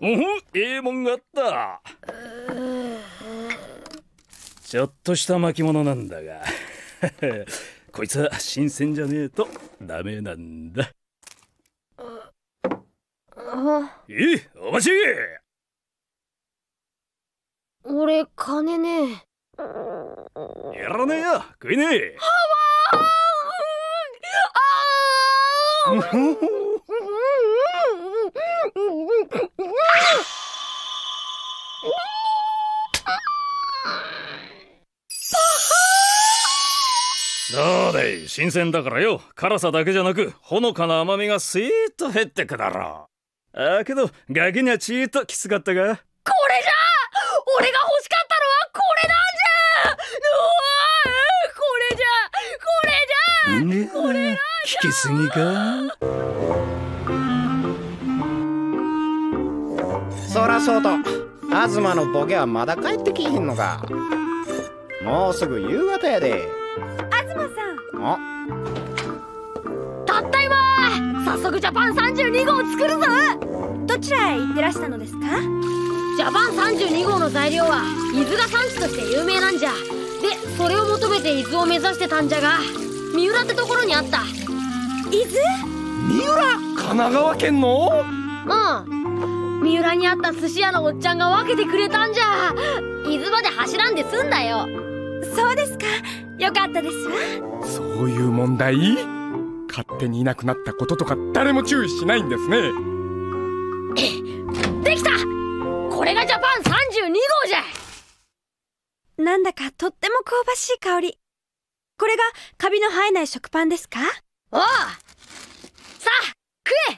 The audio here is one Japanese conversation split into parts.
ええもんがあった。ちょっとした巻物なんだがこいつは新鮮じゃねえとダメなんだ。お待ち。 俺金ねえ。 やらねえよ、食いねえ。そうだい、新鮮だからよ。辛さだけじゃなくほのかな甘みがスイーッと減ってくだろう。けどガキにはちーっときつかったが。これじゃ俺が欲しかったのはこれなんじゃ。これじゃ。 聞きすぎか。 そらそうと、東のボケはまだ帰ってきひんのか。もうすぐ夕方やで。 東さん。 たった今早速ジャパン32号を作るぞ。 どちらへ行ってらしたのですか？ ジャパン32号の材料は伊豆が産地として有名なんじゃ。でそれを求めて伊豆を目指してたんじゃが、三浦ってところにあった。 伊豆？ 三浦？神奈川県の？ 三浦にあった寿司屋のおっちゃんが分けてくれたんじゃ。伊豆まで走らんで済んだよ。 そうですか、よかったですわ。 そういう問題？勝手にいなくなったこととか誰も注意しないんですね。 できた。これがジャパン32号じゃ。 なんだかとっても香ばしい香り。これがカビの生えない食パンですか？ おう、さあ食え。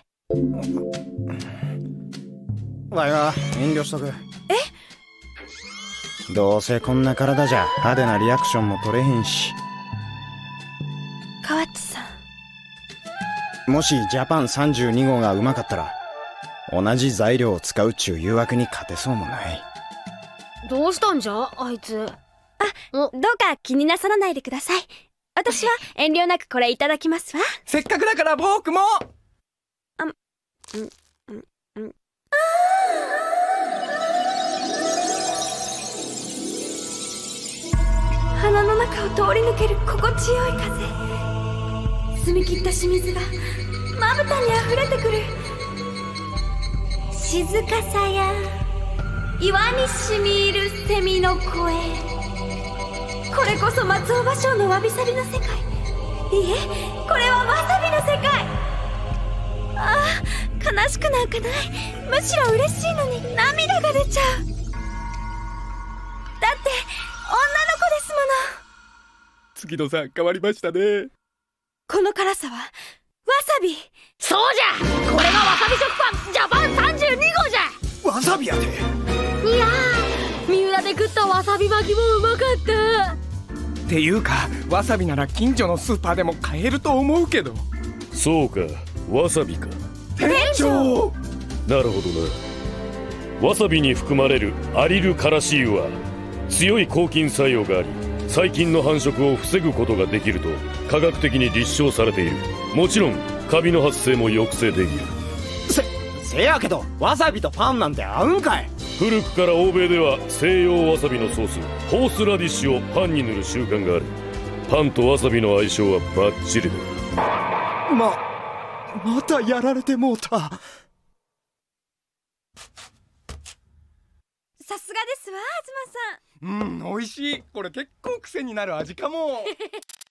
わいは遠慮しとく。どうせこんな体じゃ派手なリアクションも取れへんし。 河内さん、もしジャパン32号がうまかったら同じ材料を使うっちゅう誘惑に勝てそうもない。 どうしたんじゃあいつ。 どうか気になさらないでください。私は遠慮なくこれいただきますわ。 せっかくだから僕も。 鼻の中を通り抜ける心地よい風。澄み切った清水がまぶたにあふれてくる。静かさや岩にしみ入るセミの声。これこそ松尾芭蕉のわびさびの世界。いえ、これはわさびの世界。悲しくなんかない。むしろ嬉しいのに涙が出ちゃう。だって女の子ですもの。 月野さん変わりましたね。 この辛さはわさび。 そうじゃ、これがわさび食パンジャパン32号じゃ。 わさびやで。 いやー、三浦で食ったわさび巻きもうまかった。 っていうかわさびなら近所のスーパーでも買えると思うけど。 そうか、わさびか。 店長。 なるほどな。わさびに含まれるアリルカラシ油は強い抗菌作用があり、細菌の繁殖を防ぐことができると科学的に立証されている。もちろんカビの発生も抑制できる。 せやけどわさびとパンなんて合うんかい。 古くから欧米では西洋わさびのソースホースラディッシュをパンに塗る習慣がある。パンとわさびの相性はバッチリだ。 またやられてもうた。 さすがですわ、東さん。 美味しい。これ結構癖になる味かも。